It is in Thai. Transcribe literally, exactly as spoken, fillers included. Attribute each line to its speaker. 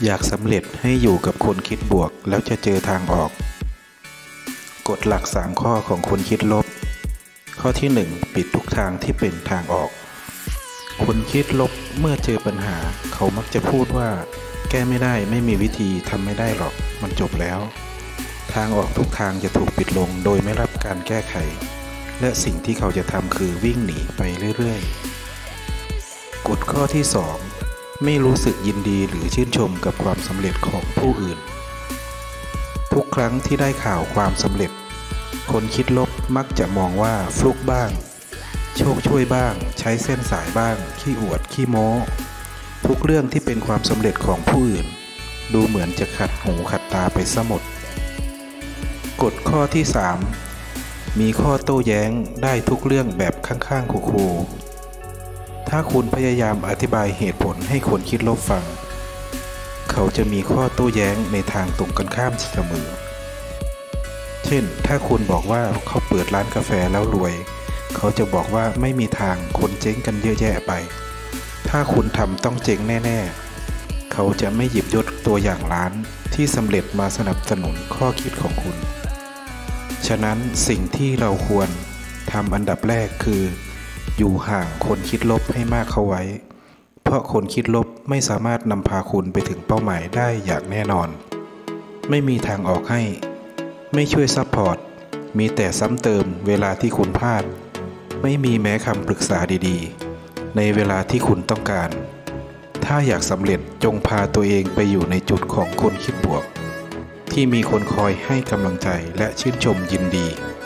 Speaker 1: อยากสำเร็จให้อยู่กับคนคิดบวกแล้วจะเจอทางออกกฎหลักสามข้อของคนคิดลบข้อที่หนึ่งปิดทุกทางที่เป็นทางออกคนคิดลบเมื่อเจอปัญหาเขามักจะพูดว่าแก้ไม่ได้ไม่มีวิธีทำไม่ได้หรอกมันจบแล้วทางออกทุกทางจะถูกปิดลงโดยไม่รับการแก้ไขและสิ่งที่เขาจะทำคือวิ่งหนีไปเรื่อยๆกฎข้อที่สองไม่รู้สึกยินดีหรือชื่นชมกับความสำเร็จของผู้อื่นทุกครั้งที่ได้ข่าวความสำเร็จคนคิดลบมักจะมองว่าฟลุกบ้างโชคช่วยบ้างใช้เส้นสายบ้างขี้อวดขี้โม้ทุกเรื่องที่เป็นความสำเร็จของผู้อื่นดูเหมือนจะขัดหูขัดตาไปซะหมดกฎข้อที่สามมีข้อโต้แย้งได้ทุกเรื่องแบบข้างๆคูๆถ้าคุณพยายามอธิบายเหตุผลให้คนคิดลบฟังเขาจะมีข้อโต้แย้งในทางตรงกันข้ามเสมอเช่นถ้าคุณบอกว่าเขาเปิดร้านกาแฟแล้วรวยเขาจะบอกว่าไม่มีทางคนเจ๊งกันเยอะแยะไปถ้าคุณทำต้องเจ๊งแน่ๆเขาจะไม่หยิบยกตัวอย่างร้านที่สำเร็จมาสนับสนุนข้อคิดของคุณฉะนั้นสิ่งที่เราควรทำอันดับแรกคืออยู่ห่างคนคิดลบให้มากเข้าไว้เพราะคนคิดลบไม่สามารถนำพาคุณไปถึงเป้าหมายได้อย่างแน่นอนไม่มีทางออกให้ไม่ช่วยซัพพอร์ตมีแต่ซ้ำเติมเวลาที่คุณพลาดไม่มีแม้คำปรึกษาดีๆในเวลาที่คุณต้องการถ้าอยากสำเร็จจงพาตัวเองไปอยู่ในจุดของคนคิดบวกที่มีคนคอยให้กำลังใจและชื่นชมยินดี